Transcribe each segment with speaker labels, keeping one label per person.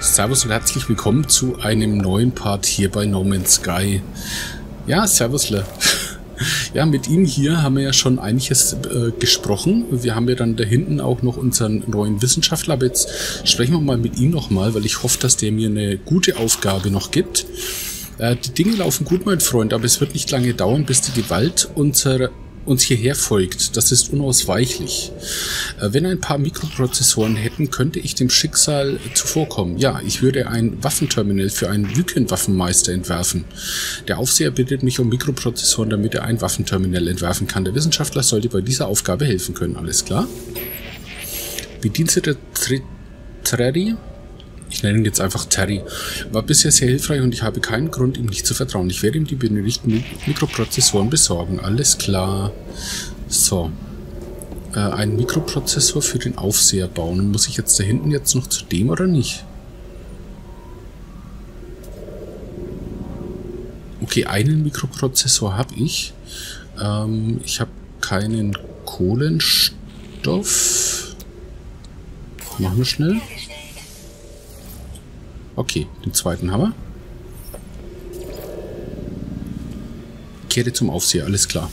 Speaker 1: Servus und herzlich willkommen zu einem neuen Part hier bei No Man's Sky. Ja, servusle. Ja, mit ihm hier haben wir ja schon einiges gesprochen. Wir haben ja dann da hinten auch noch unseren neuen Wissenschaftler. Aber jetzt sprechen wir mal mit ihm nochmal, weil ich hoffe, dass der mir eine gute Aufgabe noch gibt. Die Dinge laufen gut, mein Freund, aber es wird nicht lange dauern, bis die Gewalt uns hierher folgt. Das ist unausweichlich. Wenn ein paar Mikroprozessoren hätten, könnte ich dem Schicksal zuvorkommen. Ja, ich würde ein Waffenterminal für einen Wüken-Waffenmeister entwerfen. Der Aufseher bittet mich um Mikroprozessoren, damit er ein Waffenterminal entwerfen kann. Der Wissenschaftler sollte bei dieser Aufgabe helfen können. Alles klar? Bediensteter Terry, ich nenne ihn jetzt einfach Terry, war bisher sehr hilfreich und ich habe keinen Grund, ihm nicht zu vertrauen. Ich werde ihm die benötigten Mikroprozessoren besorgen. Alles klar. So. Einen Mikroprozessor für den Aufseher bauen. Muss ich jetzt da hinten jetzt noch zu dem oder nicht? Okay, einen Mikroprozessor habe ich. Ich habe keinen Kohlenstoff. Machen wir schnell. Okay, den zweiten haben wir. Kehre zum Aufseher, alles klar.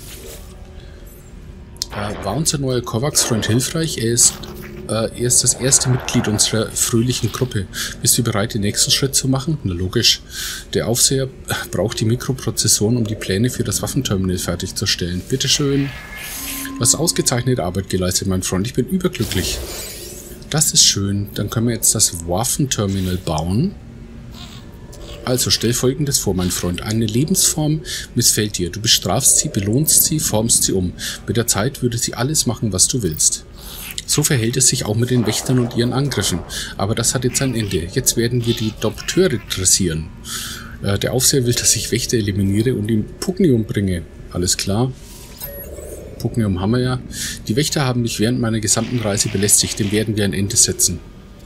Speaker 1: War unser neuer Kovacs-Freund hilfreich? Er ist das erste Mitglied unserer fröhlichen Gruppe. Bist du bereit, den nächsten Schritt zu machen? Na logisch. Der Aufseher braucht die Mikroprozessoren, um die Pläne für das Waffenterminal fertigzustellen. Bitteschön. Du hast ausgezeichnete Arbeit geleistet, mein Freund. Ich bin überglücklich. Das ist schön. Dann können wir jetzt das Waffenterminal bauen. Also stell Folgendes vor, mein Freund. Eine Lebensform missfällt dir. Du bestrafst sie, belohnst sie, formst sie um. Mit der Zeit würde sie alles machen, was du willst. So verhält es sich auch mit den Wächtern und ihren Angriffen. Aber das hat jetzt ein Ende. Jetzt werden wir die Dompteure dressieren. Der Aufseher will, dass ich Wächter eliminiere und ihm Pugnium bringe. Alles klar. Pugnium haben wir ja. Die Wächter haben mich während meiner gesamten Reise belästigt. Dem werden wir ein Ende setzen.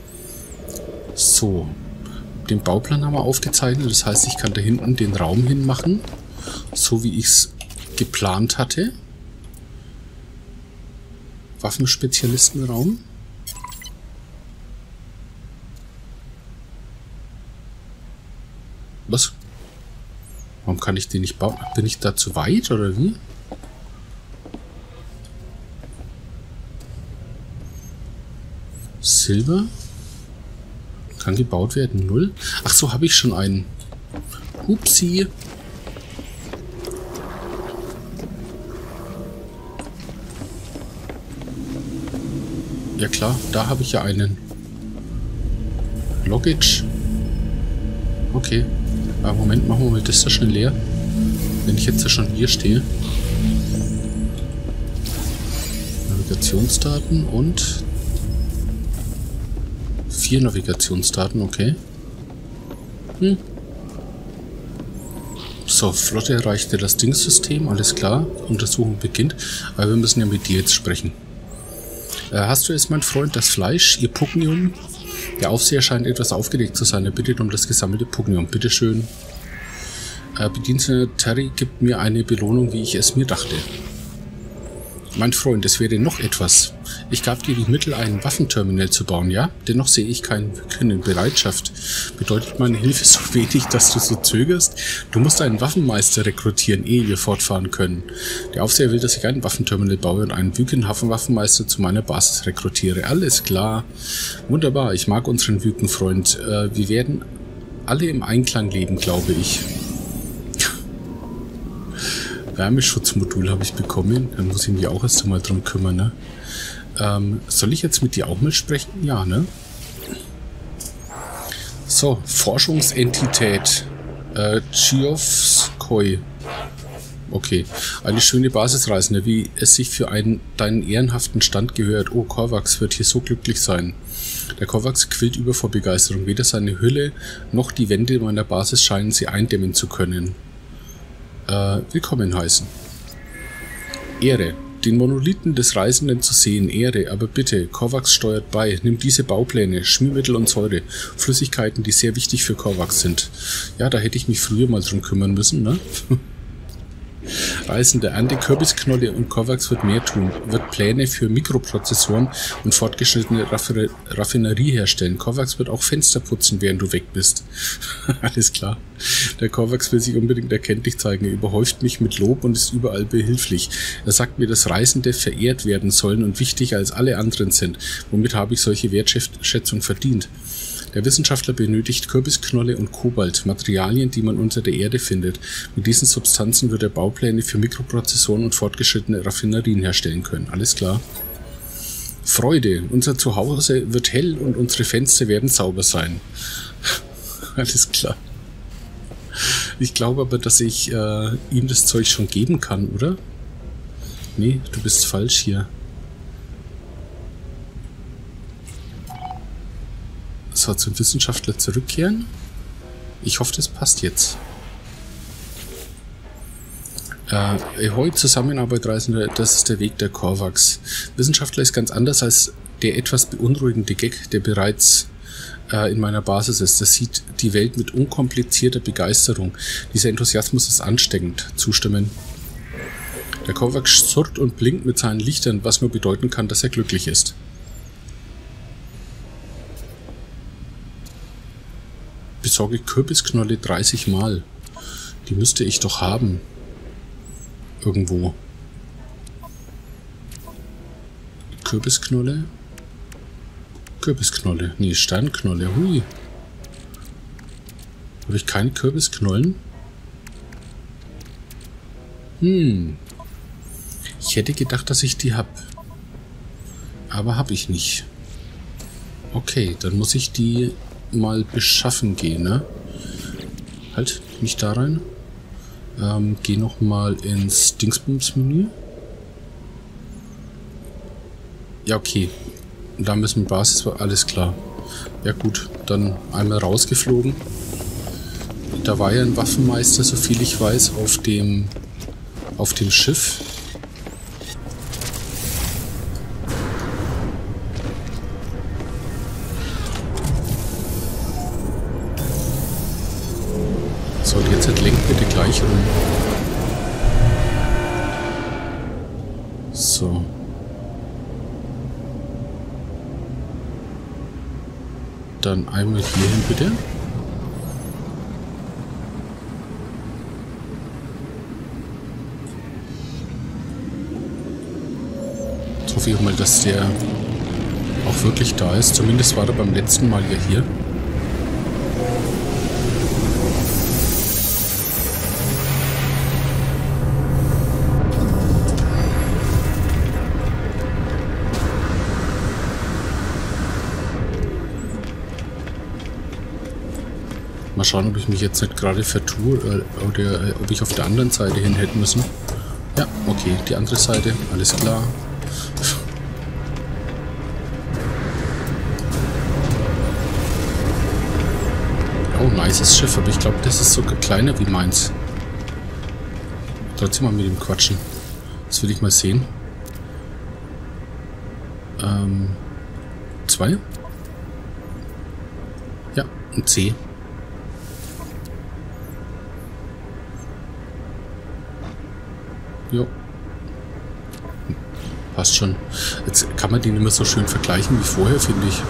Speaker 1: So. Den Bauplan haben wir aufgezeichnet. Das heißt, ich kann da hinten den Raum hinmachen. So wie ich es geplant hatte. Waffenspezialistenraum. Was? Warum kann ich den nicht bauen? Bin ich da zu weit oder wie? Silber. Kann gebaut werden. 0. Ach so, habe ich schon einen. Hupsi. Ja klar, da habe ich ja einen. Logic. Okay. Aber Moment, machen wir mal das da schnell leer. Wenn ich jetzt ja schon hier stehe. Navigationsdaten und 4 Navigationsdaten, okay. So, Flotte erreichte das Dingssystem, alles klar. Untersuchung beginnt. Aber wir müssen ja mit dir jetzt sprechen. Hast du es, mein Freund, das Fleisch, ihr Pugnium? Der Aufseher scheint etwas aufgeregt zu sein. Er bittet um das gesammelte Pugnium. Bitteschön. Bediensteter Terry gibt mir eine Belohnung, wie ich es mir dachte. Mein Freund, es wäre noch etwas. Ich gab dir die Mittel, ein Waffenterminal zu bauen, ja? Dennoch sehe ich keinen Wüken in Bereitschaft. Bedeutet meine Hilfe so wenig, dass du so zögerst? Du musst einen Waffenmeister rekrutieren, ehe wir fortfahren können. Der Aufseher will, dass ich ein Waffenterminal baue und einen Wüken-Waffenmeister zu meiner Basis rekrutiere. Alles klar. Wunderbar, ich mag unseren Wüken-Freund. Wir werden alle im Einklang leben, glaube ich. Wärmeschutzmodul habe ich bekommen. Dann muss ich mich auch erst einmal drum kümmern, ne? Soll ich jetzt mit dir auch mal sprechen? Ja, ne? So, Forschungsentität. Chiovskoi. Okay. Eine schöne Basisreisende, wie es sich für deinen ehrenhaften Stand gehört. Oh, Kovacs wird hier so glücklich sein. Der Kovacs quillt über vor Begeisterung. Weder seine Hülle noch die Wände meiner Basis scheinen sie eindämmen zu können. Willkommen heißen. Ehre. Den Monolithen des Reisenden zu sehen, Ehre, aber bitte, Kovacs steuert bei, nimm diese Baupläne, Schmiermittel und Säure, Flüssigkeiten, die sehr wichtig für Kovacs sind. Ja, da hätte ich mich früher mal drum kümmern müssen, ne? Reisende Ernte, Kürbisknolle und Kovacs wird mehr tun. Wird Pläne für Mikroprozessoren und fortgeschrittene Raffinerie herstellen. Kovacs wird auch Fenster putzen, während du weg bist. Alles klar. Der Kovacs will sich unbedingt erkenntlich zeigen. Er überhäuft mich mit Lob und ist überall behilflich. Er sagt mir, dass Reisende verehrt werden sollen und wichtiger als alle anderen sind. Womit habe ich solche Wertschätzung verdient? Der Wissenschaftler benötigt Kürbisknolle und Kobalt, Materialien, die man unter der Erde findet. Mit diesen Substanzen wird er Baupläne für Mikroprozessoren und fortgeschrittene Raffinerien herstellen können. Alles klar. Freude. Unser Zuhause wird hell und unsere Fenster werden sauber sein. Alles klar. Ich glaube aber, dass ich ihm das Zeug schon geben kann, oder? Nee, du bist falsch hier. So, zum Wissenschaftler zurückkehren. Ich hoffe, das passt jetzt. Ahoi, Zusammenarbeit Reisende, das ist der Weg der Kovacs. Wissenschaftler ist ganz anders als der etwas beunruhigende Gag, der bereits in meiner Basis ist. Das sieht die Welt mit unkomplizierter Begeisterung. Dieser Enthusiasmus ist ansteckend. Zustimmen. Der Kovacs surrt und blinkt mit seinen Lichtern, was nur bedeuten kann, dass er glücklich ist. Besorge Kürbisknolle 30 Mal. Die müsste ich doch haben. Irgendwo. Kürbisknolle. Kürbisknolle. Nee, Sternknolle. Hui. Habe ich keine Kürbisknollen? Ich hätte gedacht, dass ich die habe. Aber habe ich nicht. Okay, dann muss ich die mal beschaffen gehen, ne? Halt, nicht da rein. Geh nochmal ins Dingsbums-Menü. Ja, okay. Da müssen Basis, alles klar. Ja gut, dann einmal rausgeflogen. Da war ja ein Waffenmeister, so viel ich weiß, auf dem Schiff. So, und jetzt lenkt bitte gleich rum. So. Dann einmal hierhin bitte. Jetzt hoffe ich mal, dass der auch wirklich da ist. Zumindest war er beim letzten Mal ja hier. Mal schauen, ob ich mich jetzt nicht gerade vertue oder ob ich auf der anderen Seite hin hätte müssen. Ja, okay, die andere Seite, alles klar. Oh, nices Schiff, aber ich glaube, das ist sogar kleiner wie meins. Trotzdem mal mit dem quatschen. Das will ich mal sehen. 2? Ja, ein C. Jo. Passt schon. Jetzt kann man den immer so schön vergleichen wie vorher, finde ich.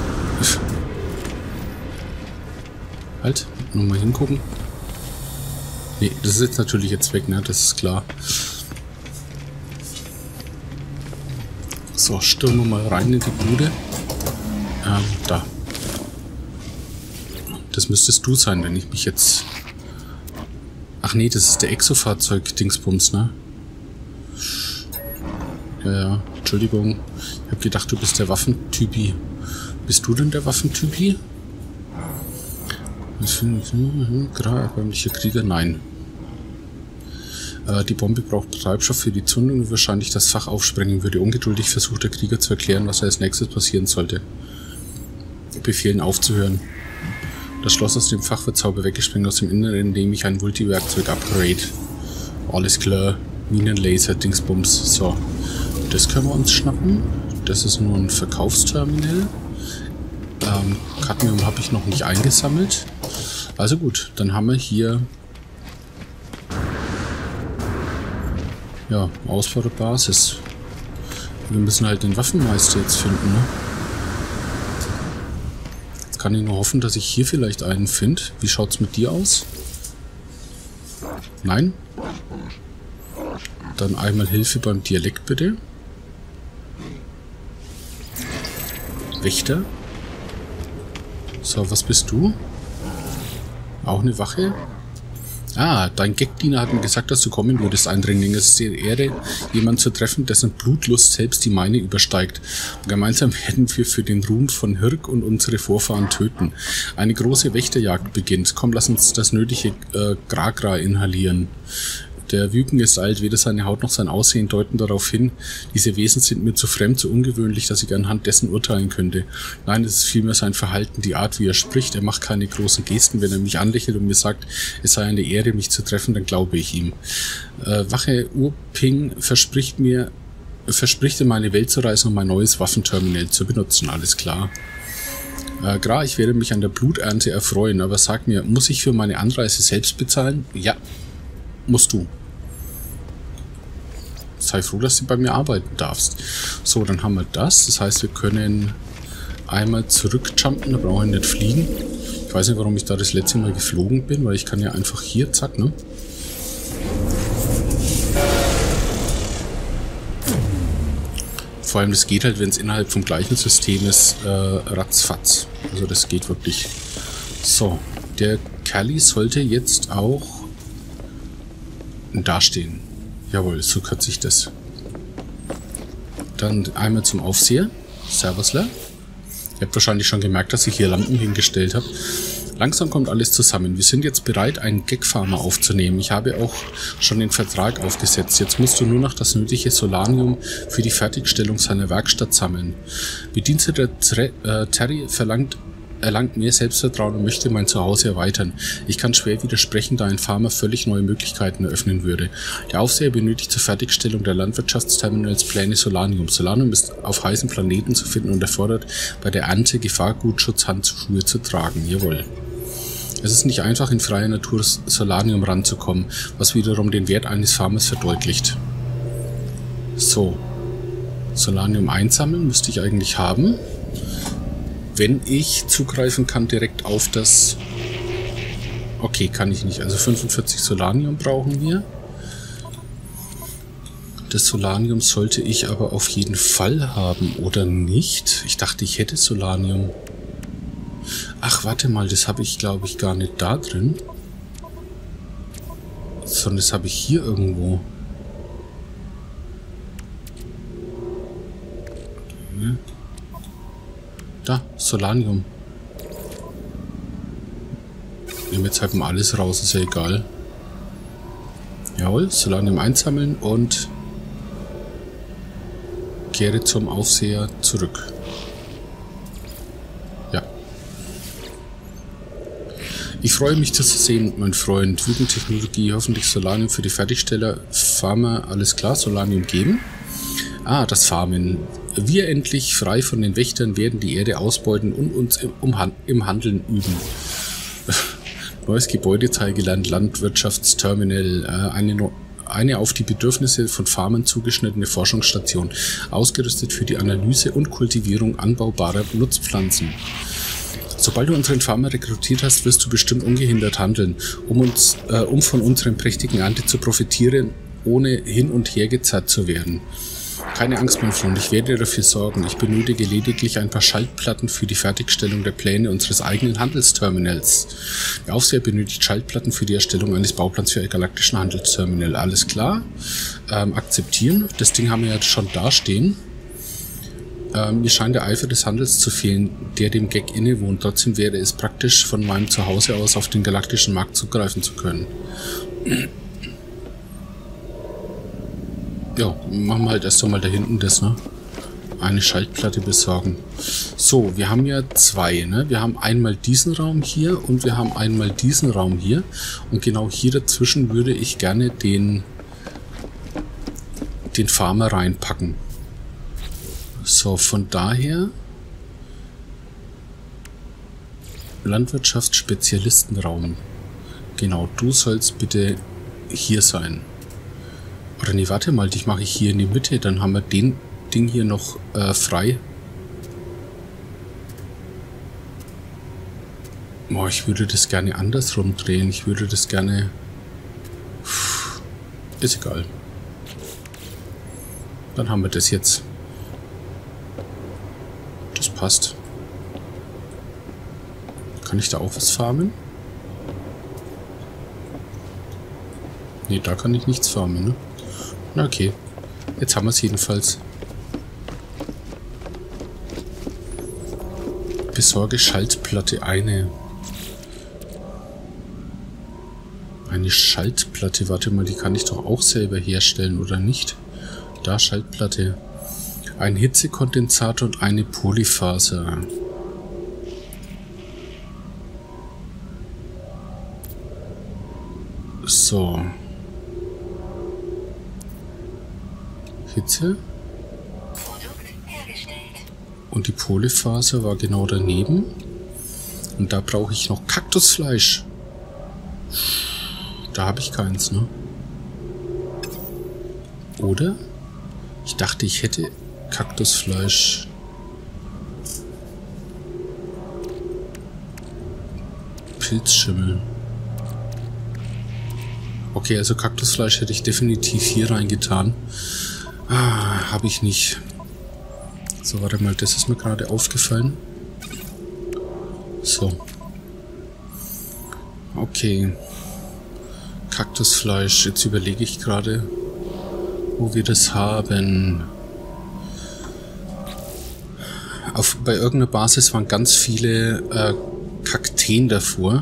Speaker 1: Halt, nochmal hingucken. Nee, das ist jetzt natürlich jetzt weg, ne? Das ist klar. So, stürmen wir mal rein in die Bude. Da. Das müsstest du sein, wenn ich mich jetzt... Ach nee, das ist der Exofahrzeug-Dingsbums, ne? Ja, Entschuldigung. Ich habe gedacht, du bist der Waffentypi. Bist du denn der Waffentypi? Gerade erbärmlicher Krieger? Nein. Die Bombe braucht Treibstoff für die Zündung und wahrscheinlich das Fach aufsprengen würde. Ungeduldig versucht der Krieger zu erklären, was als nächstes passieren sollte. Befehlen aufzuhören. Das Schloss aus dem Fach wird sauber weggesprengt aus dem Inneren, indem ich ein Multiwerkzeug upgrade. Alles klar. Minenlaser, Dingsbums. So. Das können wir uns schnappen. Das ist nur ein Verkaufsterminal. Cadmium habe ich noch nicht eingesammelt. Also gut, dann haben wir hier Ja, Ausbau der Basis. Wir müssen halt den Waffenmeister jetzt finden, ne? Jetzt kann ich nur hoffen, dass ich hier vielleicht einen finde. Wie schaut's mit dir aus? Nein? Dann einmal Hilfe beim Dialekt, bitte. Wächter. So, was bist du? Auch eine Wache? Ah, dein Gagdiener hat mir gesagt, dass du kommen würdest, Eindringling. Es ist die Ehre, jemanden zu treffen, dessen Blutlust selbst die meine übersteigt. Und gemeinsam werden wir für den Ruhm von Hirk und unsere Vorfahren töten. Eine große Wächterjagd beginnt. Komm, lass uns das nötige Gragra inhalieren. Der Wüken ist alt, weder seine Haut noch sein Aussehen deuten darauf hin. Diese Wesen sind mir zu fremd, zu ungewöhnlich, dass ich anhand dessen urteilen könnte. Nein, es ist vielmehr sein Verhalten, die Art, wie er spricht. Er macht keine großen Gesten. Wenn er mich anlächelt und mir sagt, es sei eine Ehre, mich zu treffen, dann glaube ich ihm. Wache Urping verspricht in meine Welt zu reisen und mein neues Waffenterminal zu benutzen. Alles klar. Gra, ich werde mich an der Bluternte erfreuen, aber sag mir, muss ich für meine Anreise selbst bezahlen? Ja, musst du. Sei froh, dass du bei mir arbeiten darfst. So, dann haben wir das. Das heißt, wir können einmal zurückjumpen. Da brauchen wir nicht fliegen. Ich weiß nicht, warum ich da das letzte Mal geflogen bin, weil ich kann ja einfach hier, zack, ne? Vor allem, das geht halt, wenn es innerhalb vom gleichen System ist, ratzfatz. Also das geht wirklich. So, der Calli sollte jetzt auch dastehen. Jawohl, so kürze ich das. Dann einmal zum Aufseher. Servusler. Ihr habt wahrscheinlich schon gemerkt, dass ich hier Lampen hingestellt habe. Langsam kommt alles zusammen. Wir sind jetzt bereit, einen Gag-Farmer aufzunehmen. Ich habe auch schon den Vertrag aufgesetzt. Jetzt musst du nur noch das nötige Solanium für die Fertigstellung seiner Werkstatt sammeln. Bediensteter Terry erlangt mehr Selbstvertrauen und möchte mein Zuhause erweitern. Ich kann schwer widersprechen, da ein Farmer völlig neue Möglichkeiten eröffnen würde. Der Aufseher benötigt zur Fertigstellung der Landwirtschaftsterminals Pläne Solanium. Solanium ist auf heißen Planeten zu finden und erfordert bei der Ernte Gefahrgutschutzhandschuhe zu tragen. Jawohl. Es ist nicht einfach, in freier Natur Solanium ranzukommen, was wiederum den Wert eines Farmers verdeutlicht. So. Solanium einsammeln müsste ich eigentlich haben. Wenn ich zugreifen kann direkt auf das... Okay, kann ich nicht. Also 45 Solanium brauchen wir. Das Solanium sollte ich aber auf jeden Fall haben, oder nicht? Ich dachte, ich hätte Solanium. Ach, warte mal, das habe ich, glaube ich, gar nicht da drin. Sondern das habe ich hier irgendwo. Ja. Da, Solanium. Nehmen jetzt halt mal alles raus, ist ja egal. Jawohl, Solanium einsammeln und kehre zum Aufseher zurück. Ja. Ich freue mich, das zu sehen, mein Freund. Wütentechnologie, hoffentlich Solanium für die Fertigsteller. Farmer, alles klar, Solanium geben. Ah, das Farmen. Wir endlich, frei von den Wächtern, werden die Erde ausbeuten und uns im Handeln üben. Neues Gebäudeteil gelernt, Landwirtschaftsterminal, eine auf die Bedürfnisse von Farmern zugeschnittene Forschungsstation, ausgerüstet für die Analyse und Kultivierung anbaubarer Nutzpflanzen. Sobald du unseren Farmer rekrutiert hast, wirst du bestimmt ungehindert handeln, um von unseren prächtigen Ernte zu profitieren, ohne hin und her gezerrt zu werden. Keine Angst, mein Freund, ich werde dafür sorgen. Ich benötige lediglich ein paar Schaltplatten für die Fertigstellung der Pläne unseres eigenen Handelsterminals. Der Aufseher benötigt Schaltplatten für die Erstellung eines Bauplans für ein galaktischen Handelsterminal. Alles klar. Akzeptieren. Das Ding haben wir ja schon dastehen. Mir scheint der Eifer des Handels zu fehlen, der dem Gag innewohnt. Trotzdem wäre es praktisch, von meinem Zuhause aus auf den galaktischen Markt zugreifen zu können. Ja, machen wir halt erst einmal da hinten das, ne? Eine Schaltplatte besorgen. So, wir haben ja zwei, ne? Wir haben einmal diesen Raum hier und wir haben einmal diesen Raum hier. Und genau hier dazwischen würde ich gerne den Farmer reinpacken. So, von daher Landwirtschaftsspezialistenraum. Genau, du sollst bitte hier sein. Oder nee, warte mal, die mache ich hier in die Mitte. Dann haben wir den Ding hier noch frei. Boah, ich würde das gerne andersrum drehen. Ich würde das gerne... Ist egal. Dann haben wir das jetzt. Das passt. Kann ich da auch was farmen? Ne, da kann ich nichts farmen, ne? Na okay. Jetzt haben wir es jedenfalls. Besorge Schaltplatte eine. Eine Schaltplatte, warte mal, die kann ich doch auch selber herstellen, oder nicht? Da, Schaltplatte. Ein Hitzekondensator und eine Polyfaser. So. Hitze. Und die Polyfaser war genau daneben. Und da brauche ich noch Kaktusfleisch. Da habe ich keins, ne? Oder? Ich dachte, ich hätte Kaktusfleisch. Pilzschimmel. Okay, also Kaktusfleisch hätte ich definitiv hier reingetan. Ah, habe ich nicht. So, warte mal, das ist mir gerade aufgefallen. So. Okay. Kaktusfleisch. Jetzt überlege ich gerade, wo wir das haben. Bei irgendeiner Basis waren ganz viele Kakteen davor.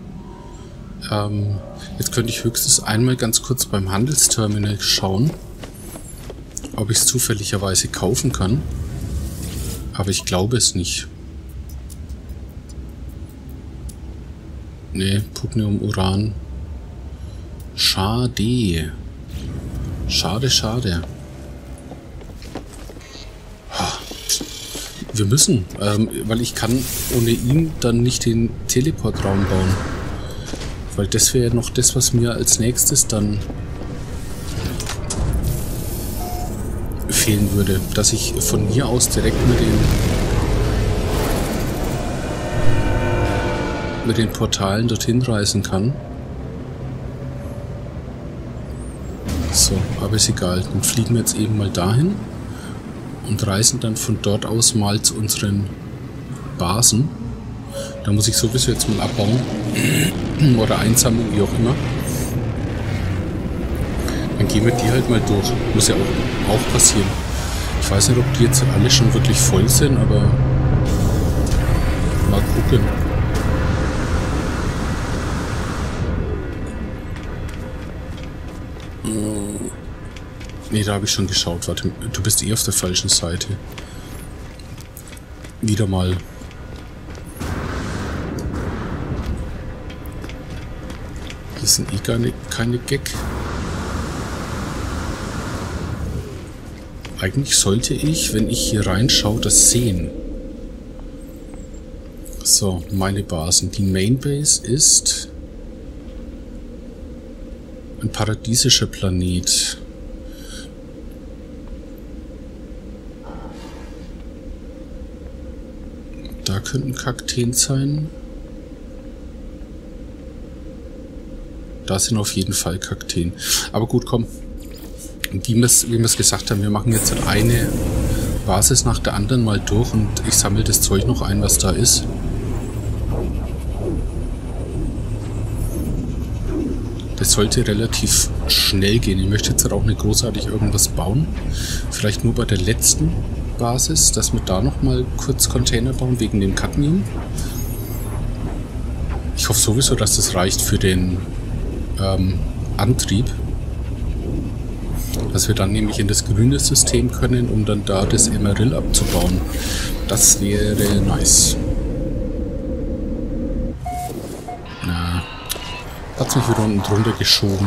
Speaker 1: Jetzt könnte ich höchstens einmal ganz kurz beim Handelsterminal schauen, ob ich es zufälligerweise kaufen kann. Aber ich glaube es nicht. Nee, Pugnium, Uran. Schade. Schade, schade. Wir müssen, weil ich kann ohne ihn dann nicht den Teleportraum bauen. Weil das wäre noch das, was mir als nächstes dann fehlen würde. Dass ich von hier aus direkt mit den Portalen dorthin reisen kann. So, aber ist egal. Dann fliegen wir jetzt eben mal dahin und reisen dann von dort aus mal zu unseren Basen. Da muss ich sowieso jetzt mal abbauen. Oder einsammeln, wie auch immer. Dann gehen wir die halt mal durch. Muss ja auch passieren. Ich weiß nicht, ob die jetzt alle schon wirklich voll sind, aber mal gucken. Ne, da habe ich schon geschaut. Warte, du bist eh auf der falschen Seite. Wieder mal. Hier sind eh keine Gag. Eigentlich sollte ich, wenn ich hier reinschaue, das sehen. So, meine Basen. Die Mainbase ist ein paradiesischer Planet. Da könnten Kakteen sein. Da sind auf jeden Fall Kakteen. Aber gut, komm. Wie wir es gesagt haben, wir machen jetzt eine Basis nach der anderen mal durch und ich sammle das Zeug noch ein, was da ist. Das sollte relativ schnell gehen. Ich möchte jetzt auch nicht großartig irgendwas bauen. Vielleicht nur bei der letzten Basis, dass wir da nochmal kurz Container bauen, wegen dem Cadmium. Ich hoffe sowieso, dass das reicht für den Antrieb. Dass wir dann nämlich in das grüne System können, um dann da das Emerald abzubauen. Das wäre nice. Na, hat mich wieder unten drunter geschoben.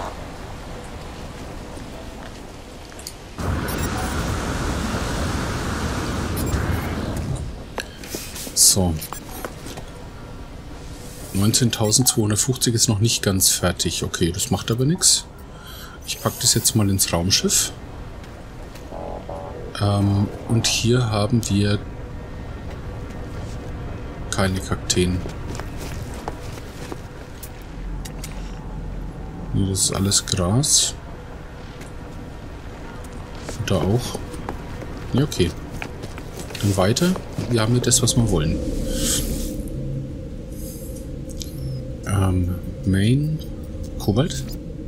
Speaker 1: So. 19.250 ist noch nicht ganz fertig. Okay, das macht aber nichts. Ich packe das jetzt mal ins Raumschiff. Und hier haben wir keine Kakteen. Nee, das ist alles Gras. Und da auch. Ja, okay. Dann weiter. Wir haben ja das, was wir wollen. Main. Kobalt.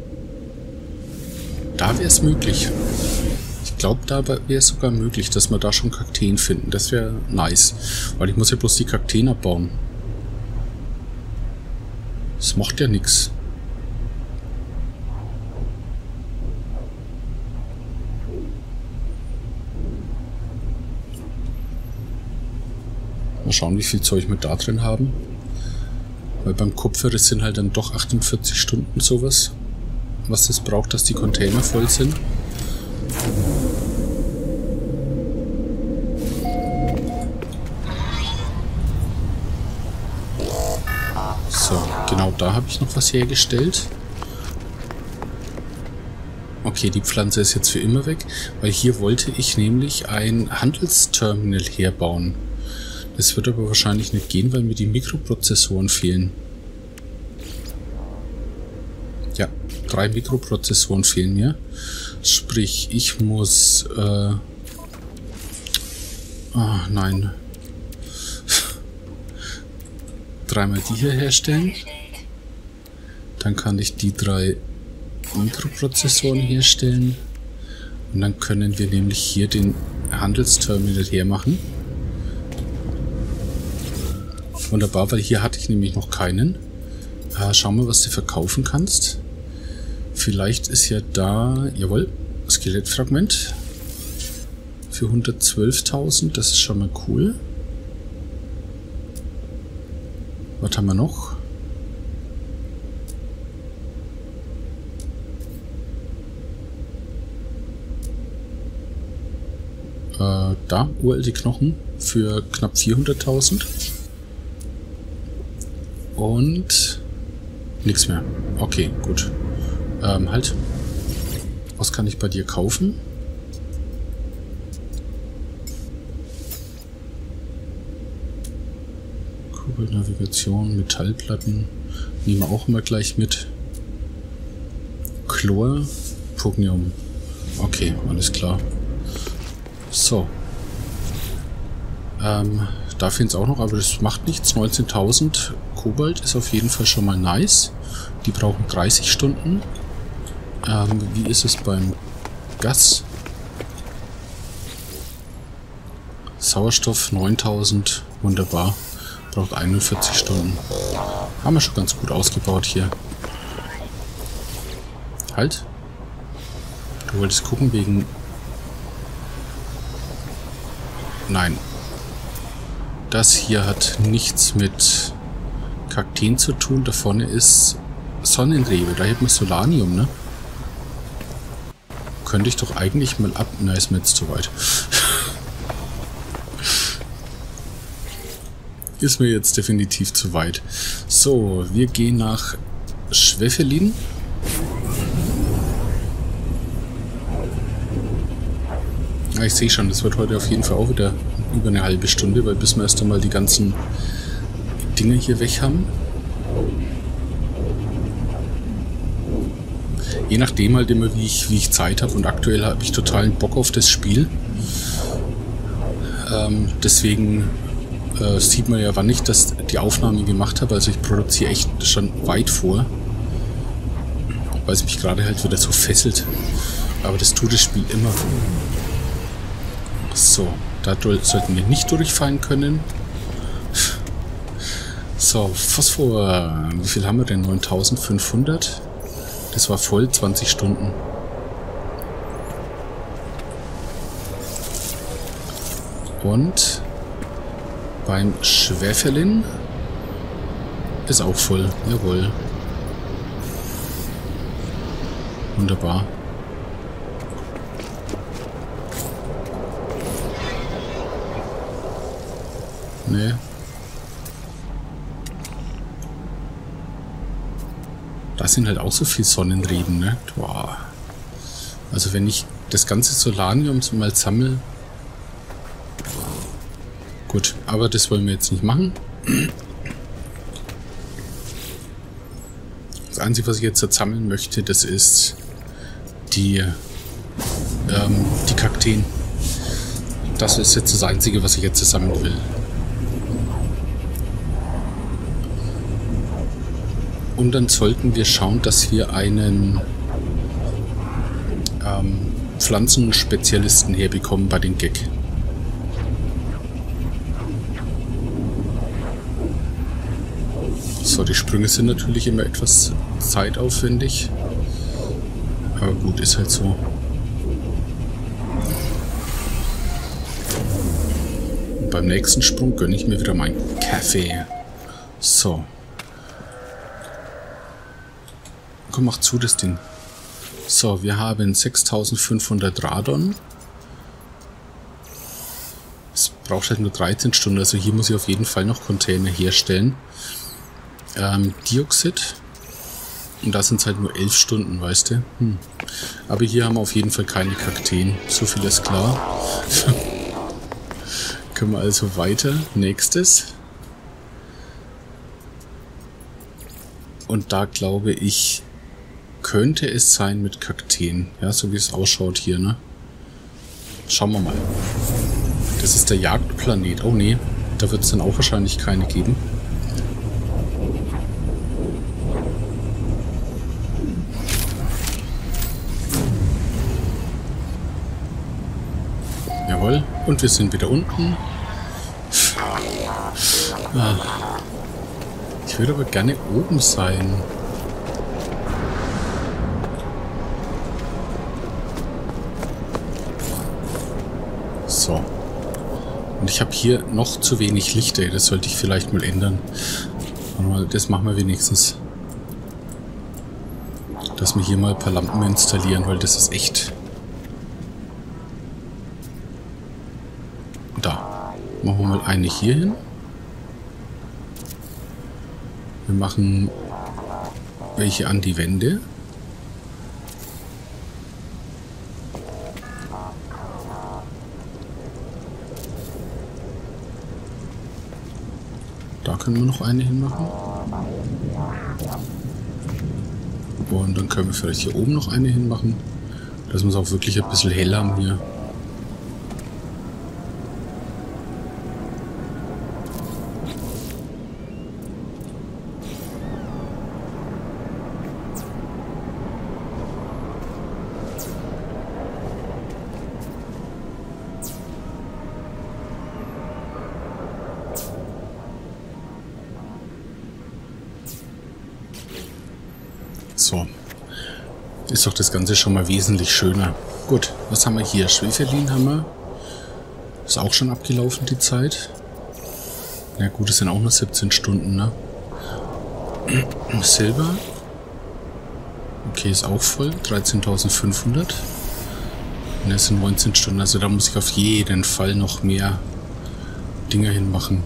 Speaker 1: Da wäre es möglich. Ich glaube, da wäre es sogar möglich, dass wir da schon Kakteen finden. Das wäre nice. Weil ich muss ja bloß die Kakteen abbauen. Das macht ja nichts. Mal schauen, wie viel Zeug wir da drin haben. Weil beim Kupfer, das sind halt dann doch 48 Stunden sowas, was es braucht, dass die Container voll sind. So, genau da habe ich noch was hergestellt. Okay, die Pflanze ist jetzt für immer weg, weil hier wollte ich nämlich ein Handelsterminal herbauen. Das wird aber wahrscheinlich nicht gehen, weil mir die Mikroprozessoren fehlen. Ja, 3 Mikroprozessoren fehlen mir. Sprich, ich muss... nein. 3-mal die hier herstellen. Dann kann ich die 3 Mikroprozessoren herstellen. Und dann können wir nämlich hier den Handelsterminal hermachen. Wunderbar, weil hier hatte ich nämlich noch keinen. Schau mal, was du verkaufen kannst. Vielleicht ist ja da... Jawohl, Skelettfragment. Für 112.000, das ist schon mal cool. Was haben wir noch? Da, uralte Knochen für knapp 400.000. Und nichts mehr. Okay, gut. Halt. Was kann ich bei dir kaufen? Kugelnavigation, Metallplatten. Nehmen wir auch immer gleich mit. Chlor, Pugnium. Okay, alles klar. So. Da fehlt es auch noch, aber das macht nichts. 19.000 Kobalt ist auf jeden Fall schon mal nice. Die brauchen 30 Stunden. Wie ist es beim Gas? Sauerstoff 9.000. Wunderbar. Braucht 41 Stunden. Haben wir schon ganz gut ausgebaut hier. Halt. Du wolltest gucken wegen... Nein. Das hier hat nichts mit Kakteen zu tun. Da vorne ist Sonnenrebe. Da hätten wir Solanium, ne? Könnte ich doch eigentlich mal ab... Na, ist mir jetzt zu weit. Ist mir jetzt definitiv zu weit. So, wir gehen nach Schwefelin. Ja, ich sehe schon, das wird heute auf jeden Fall auch wieder über eine halbe Stunde, weil bis wir erst einmal die ganzen Dinge hier weg haben. Je nachdem halt immer, wie ich Zeit habe, und aktuell habe ich totalen Bock auf das Spiel. Deswegen sieht man ja, wann ich die Aufnahme gemacht habe. Also ich produziere echt schon weit vor, weil es mich gerade halt wieder so fesselt. Aber das tut das Spiel immer. So, da sollten wir nicht durchfallen können. So, Phosphor. Wie viel haben wir denn? 9.500. Das war voll, 20 Stunden. Und beim Schwefelin ist auch voll. Jawohl. Wunderbar. Nee. Da sind halt auch so viel Sonnenreben, ne? Boah. Also wenn ich das ganze Solanium mal sammle... Gut, aber das wollen wir jetzt nicht machen. Das Einzige, was ich jetzt sammeln möchte, das ist die Kakteen. Das ist jetzt das Einzige, was ich jetzt sammeln will. Und dann sollten wir schauen, dass wir einen Pflanzenspezialisten herbekommen bei den Gek. So, die Sprünge sind natürlich immer etwas zeitaufwendig. Aber gut, ist halt so. Und beim nächsten Sprung gönne ich mir wieder meinen Kaffee. So. Komm, mach zu das Ding. So, wir haben 6500 Radon. Es braucht halt nur 13 Stunden, also hier muss ich auf jeden Fall noch Container herstellen. Dioxid. Und da sind es halt nur 11 Stunden, weißt du. Aber hier haben wir auf jeden Fall keine Kakteen. So viel ist klar. Können wir also weiter. Nächstes. Und da glaube ich, könnte es sein mit Kakteen. Ja, so wie es ausschaut hier, ne? Schauen wir mal. Das ist der Jagdplanet. Oh nee, da wird es dann auch wahrscheinlich keine geben. Jawohl, und wir sind wieder unten. Ich würde aber gerne oben sein. So. Und ich habe hier noch zu wenig Lichter. Das sollte ich vielleicht mal ändern. Aber das machen wir wenigstens. Dass wir hier mal ein paar Lampen installieren, weil das ist echt... Da. Machen wir mal eine hier hin. Wir machen welche an die Wände. Da können wir noch eine hinmachen. Und dann können wir vielleicht hier oben noch eine hinmachen. Dass wir es auch wirklich ein bisschen hell haben hier. So. Ist doch das Ganze schon mal wesentlich schöner. Gut, was haben wir hier? Schwefelin haben wir. Ist auch schon abgelaufen, die Zeit. Na gut, es sind auch nur 17 Stunden, ne? Silber. Okay, ist auch voll. 13.500. Und es sind 19 Stunden. Also da muss ich auf jeden Fall noch mehr Dinger hinmachen.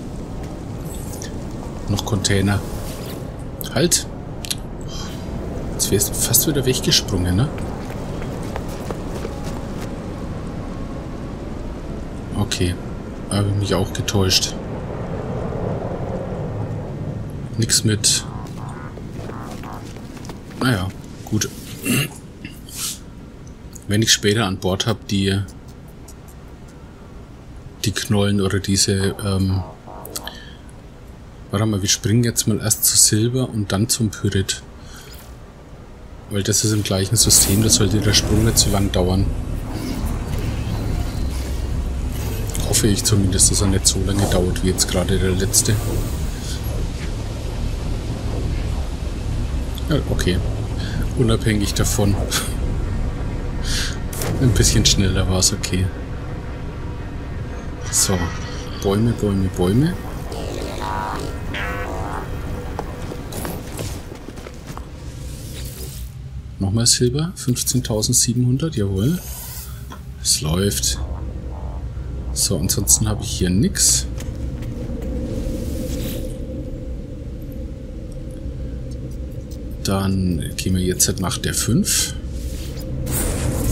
Speaker 1: Noch Container. Halt! Jetzt wärst du fast wieder weggesprungen, ne? Okay. Habe ich mich auch getäuscht. Nix mit... Naja, gut. Wenn ich später an Bord habe, die Knollen oder diese... Warte mal, wir springen jetzt mal erst zu Silber und dann zum Pyrit. Weil das ist im gleichen System, das sollte der Sprung nicht zu lang dauern. Hoffe ich zumindest, dass er nicht so lange dauert wie jetzt gerade der letzte. Ja, okay. Unabhängig davon. Ein bisschen schneller war es okay. So. Bäume, Bäume, Bäume. Nochmal Silber. 15.700, jawohl. Es läuft. So, ansonsten habe ich hier nichts. Dann gehen wir jetzt nach der 5.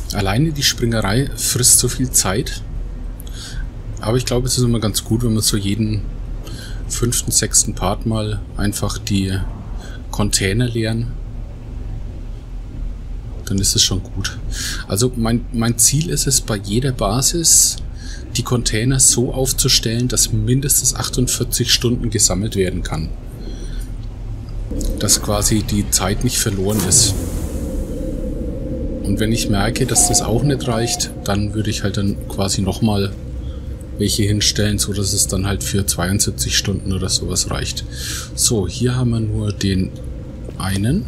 Speaker 1: Alleine die Springerei frisst so viel Zeit. Aber ich glaube, es ist immer ganz gut, wenn man so jeden 5., 6. Part mal einfach die Container leeren. Dann ist es schon gut. Also mein Ziel ist es, bei jeder Basis die Container so aufzustellen, dass mindestens 48 Stunden gesammelt werden kann. Dass quasi die Zeit nicht verloren ist. Und wenn ich merke, dass das auch nicht reicht, dann würde ich halt dann quasi nochmal welche hinstellen, so dass es dann halt für 72 Stunden oder sowas reicht. So, hier haben wir nur den einen.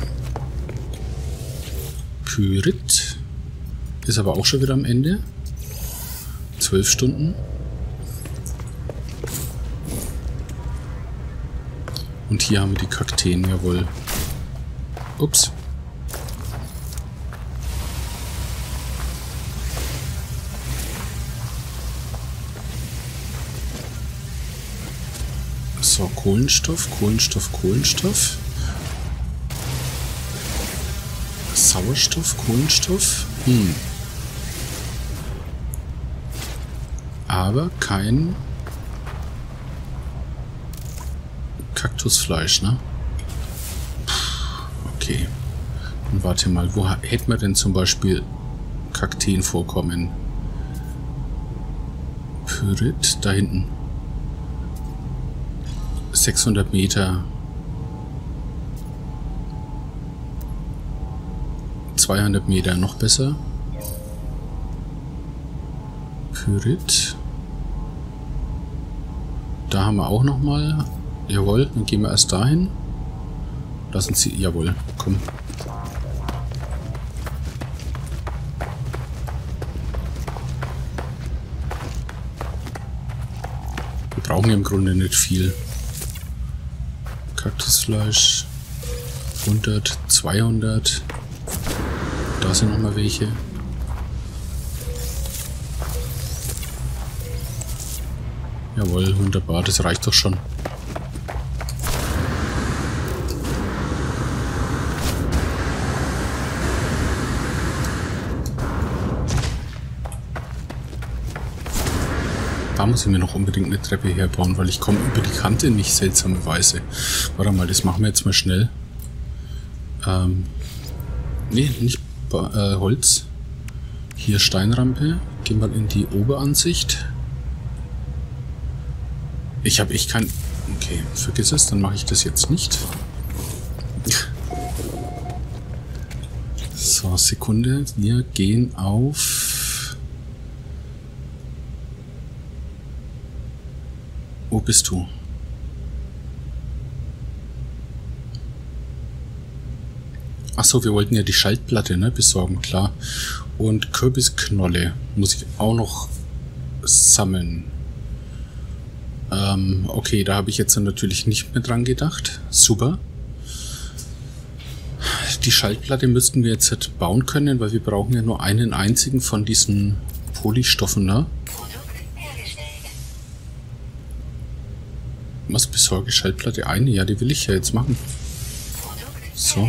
Speaker 1: Pyrit. Ist aber auch schon wieder am Ende. 12 Stunden. Und hier haben wir die Kakteen, jawohl. Ups. So, Kohlenstoff, Kohlenstoff, Kohlenstoff. Sauerstoff, Kohlenstoff. Aber kein Kaktusfleisch, ne? Okay. Und warte mal, wo hätten wir denn zum Beispiel Kakteen vorkommen? Pyrit, da hinten. 600 Meter. 200 Meter, noch besser. Pyrit. Da haben wir auch noch mal. Jawohl, dann gehen wir erst dahin. Lassen Sie. Jawohl, komm. Wir brauchen ja im Grunde nicht viel. Kaktusfleisch. 100, 200. Da sind noch mal welche. Jawohl, wunderbar, das reicht doch schon. Da muss ich mir noch unbedingt eine Treppe herbauen, weil ich komme über die Kante nicht, seltsamerweise. Warte mal, das machen wir jetzt mal schnell. Nee, nicht Holz. Hier Steinrampe. Gehen wir in die Oberansicht. Ich habe echt kein... Okay, vergiss es, dann mache ich das jetzt nicht. So, Sekunde. Wir gehen auf... Wo bist du? Achso, wir wollten ja die Schaltplatte, ne, besorgen, klar. Und Kürbisknolle muss ich auch noch sammeln. Okay, da habe ich jetzt natürlich nicht mehr dran gedacht. Super. Die Schaltplatte müssten wir jetzt halt bauen können, weil wir brauchen ja nur einen einzigen von diesen Polystoffen, ne? Was besorge Schaltplatte? Eine? Ja, die will ich ja jetzt machen. So.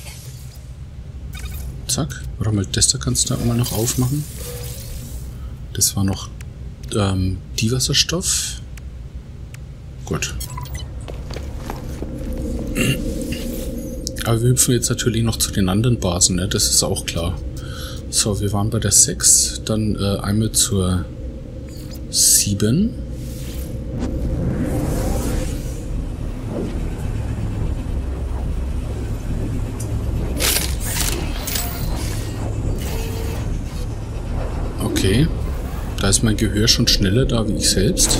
Speaker 1: Zack. Warte mal, das da kannst du mal noch aufmachen. Das war noch die Wasserstoff. Gut. Aber wir hüpfen jetzt natürlich noch zu den anderen Basen, ne? Das ist auch klar. So, wir waren bei der 6, dann einmal zur 7. Okay. Da ist mein Gehör schon schneller da wie ich selbst.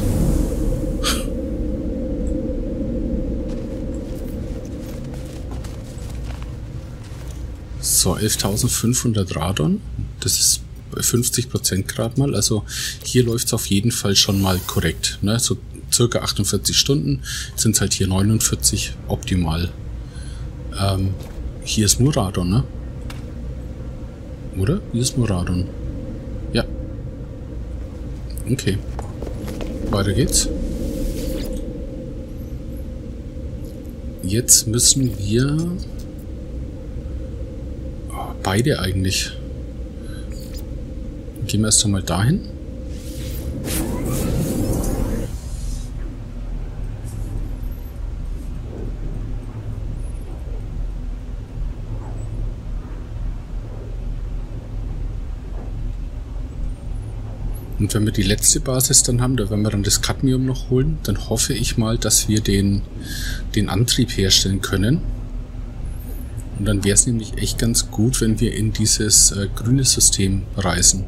Speaker 1: So, 11.500 Radon. Das ist bei 50% gerade mal. Also hier läuft es auf jeden Fall schon mal korrekt. Ne? So circa 48 Stunden sind es halt hier 49 optimal. Hier ist nur Radon, ne? Oder? Hier ist nur Radon. Ja. Okay. Weiter geht's. Jetzt müssen wir... beide eigentlich. Gehen wir erst einmal dahin. Und wenn wir die letzte Basis dann haben, da werden wir dann das Cadmium noch holen, dann hoffe ich mal, dass wir den Antrieb herstellen können. Und dann wäre es nämlich echt ganz gut, wenn wir in dieses grüne System reisen.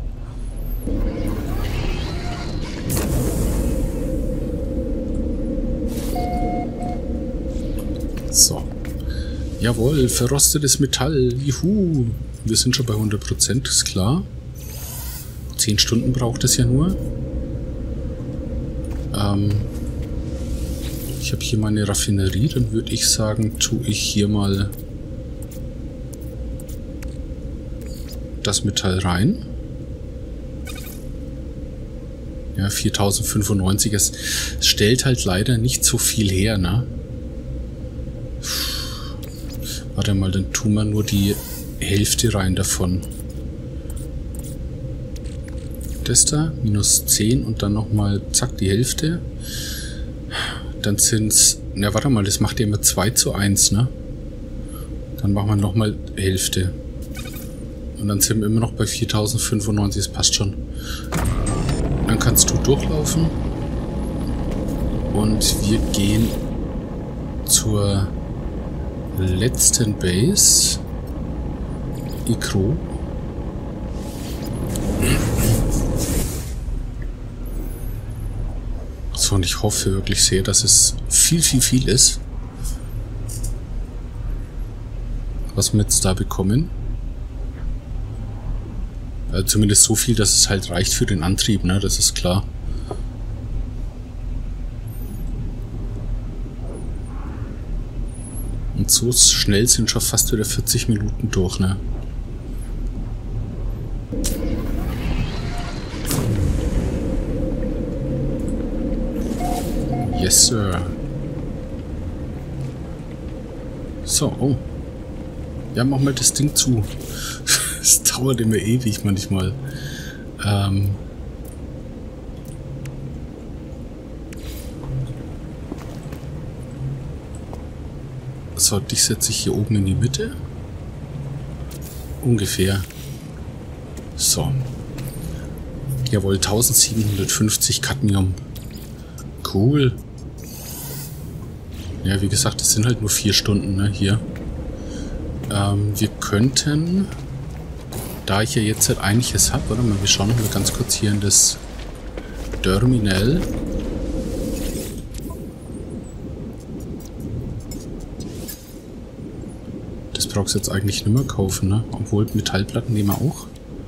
Speaker 1: So. Jawohl, verrostetes Metall. Juhu. Wir sind schon bei 100%, ist klar. 10 Stunden braucht es ja nur. Ich habe hier meine Raffinerie, dann würde ich sagen, tue ich hier mal das Metall rein. Ja, 4095. Es stellt halt leider nicht so viel her, ne? Warte mal, dann tun wir nur die Hälfte rein davon. Das da, minus 10 und dann nochmal, zack, die Hälfte. Dann sind es, na warte mal, das macht ja immer 2:1, ne? Dann machen wir nochmal Hälfte. Und dann sind wir immer noch bei 4095, das passt schon. Dann kannst du durchlaufen. Und wir gehen zur letzten Base. Ikro. So, und ich hoffe wirklich sehr, dass es viel ist, was wir jetzt da bekommen. Zumindest so viel, dass es halt reicht für den Antrieb, ne? Das ist klar. Und so schnell sind schon fast wieder 40 Minuten durch, ne? Yes, Sir. So, oh. Ja, mach mal das Ding zu. Es dauert immer ewig manchmal. So, dich setze ich hier oben in die Mitte. Ungefähr. So. Jawohl, 1750 Cadmium. Cool. Ja, wie gesagt, das sind halt nur 4 Stunden, ne, hier. Wir könnten, da ich ja jetzt halt einiges habe, warte mal, wir schauen noch mal ganz kurz hier in das Terminal. Das brauchst du jetzt eigentlich nicht mehr kaufen, ne? Obwohl Metallplatten nehmen wir auch.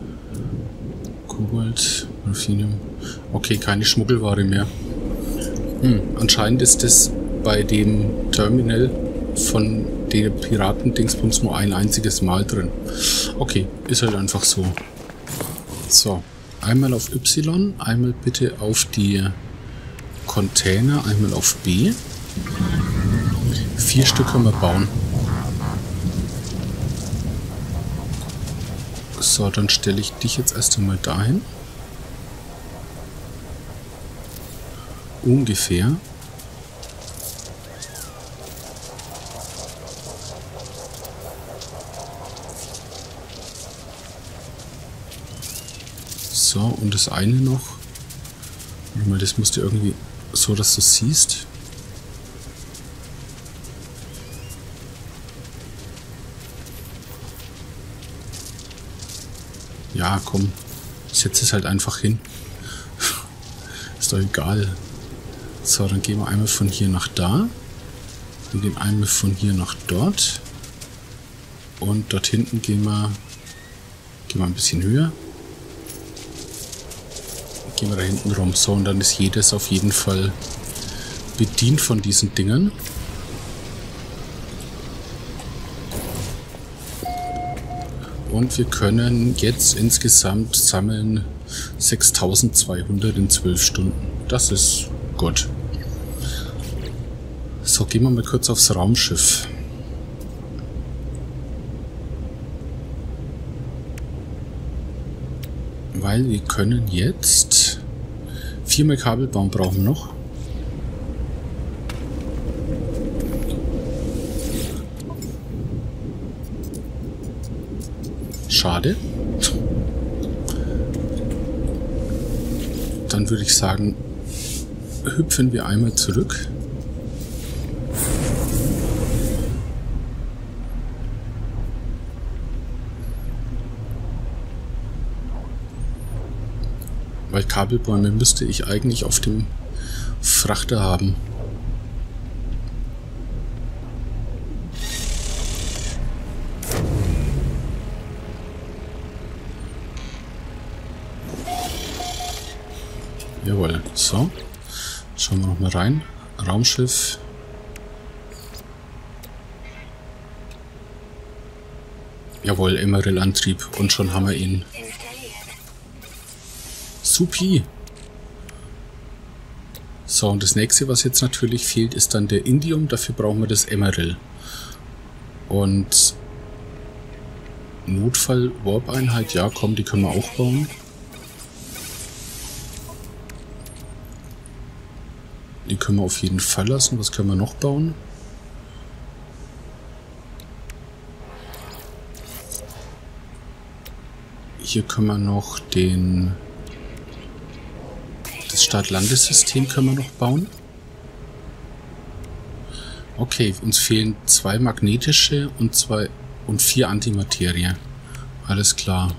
Speaker 1: Kobalt, Raffinum. Okay, keine Schmuggelware mehr. Anscheinend ist das bei dem Terminal von den Piraten-Dingsbums nur ein einziges Mal drin. Okay, ist halt einfach so. So, einmal auf Y, einmal bitte auf die Container, einmal auf B. 4 Stück können wir bauen. So, dann stelle ich dich jetzt erst einmal dahin. Ungefähr. So, und das eine noch. Warte mal, das musst du irgendwie so, dass du es siehst. Ja, komm. Ich setze es halt einfach hin. Ist doch egal. So, dann gehen wir einmal von hier nach da. Wir gehen einmal von hier nach dort. Und dort hinten gehen wir ein bisschen höher. Gehen wir da hinten rum. So, und dann ist jedes auf jeden Fall bedient von diesen Dingern. Und wir können jetzt insgesamt sammeln 6200 in 12 Stunden. Das ist gut. So, gehen wir mal kurz aufs Raumschiff. Weil wir können jetzt 4 mehr Kabelbaum brauchen wir noch. Schade. Dann würde ich sagen, hüpfen wir einmal zurück. Weil Kabelbäume müsste ich eigentlich auf dem Frachter haben. Jawohl, so. Schauen wir noch mal rein. Raumschiff. Jawohl, Emerald-Antrieb. Und schon haben wir ihn. Supi. So, und das nächste, was jetzt natürlich fehlt, ist dann der Indium. Dafür brauchen wir das Emerald. Und Notfall-Warp-Einheit, ja, komm, die können wir auch bauen. Die können wir auf jeden Fall lassen. Was können wir noch bauen? Hier können wir noch das Start-Landesystem können wir noch bauen. Okay, uns fehlen 2 magnetische und 4 Antimaterie. Alles klar.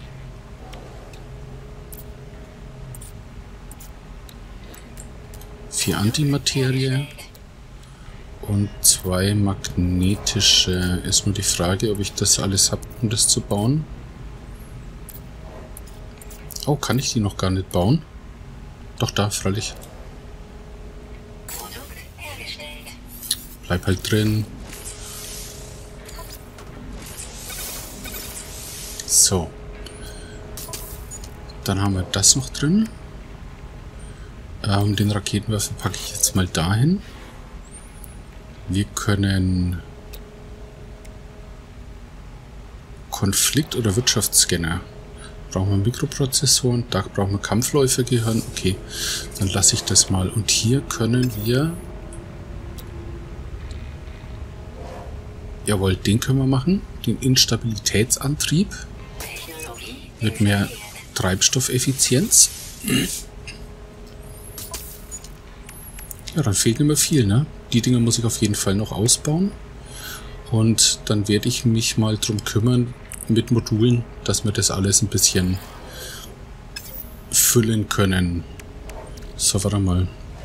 Speaker 1: Antimaterie und 2 magnetische. Ist nur die Frage, ob ich das alles habe, um das zu bauen. Oh, kann ich die noch gar nicht bauen? Doch, da, freilich. Bleib halt drin. So. Dann haben wir das noch drin. Den Raketenwerfer packe ich jetzt mal dahin. Wir können Konflikt- oder Wirtschaftsscanner. Brauchen wir Mikroprozessoren, da brauchen wir Kampfläufergehirn. Okay, dann lasse ich das mal. Und hier können wir... Jawohl, den können wir machen. Den Instabilitätsantrieb. Mit mehr Treibstoffeffizienz. Ja, dann fehlt nicht mehr viel, ne? Die Dinge muss ich auf jeden Fall noch ausbauen. Und dann werde ich mich mal drum kümmern mit Modulen, dass wir das alles ein bisschen füllen können. So, warte mal.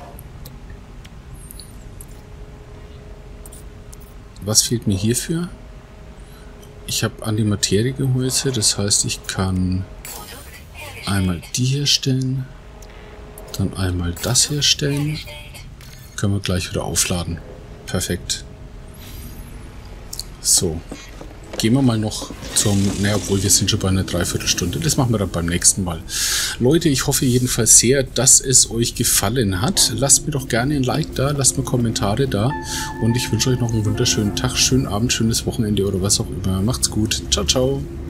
Speaker 1: Was fehlt mir hierfür? Ich habe Antimateriegehäuse, das heißt, ich kann einmal die herstellen, dann einmal das herstellen. Können wir gleich wieder aufladen. Perfekt. So. Gehen wir mal noch zum... Naja, obwohl wir sind schon bei einer Dreiviertelstunde. Das machen wir dann beim nächsten Mal. Leute, ich hoffe jedenfalls sehr, dass es euch gefallen hat. Lasst mir doch gerne ein Like da, lasst mir Kommentare da. Und ich wünsche euch noch einen wunderschönen Tag, schönen Abend, schönes Wochenende oder was auch immer. Macht's gut. Ciao, ciao.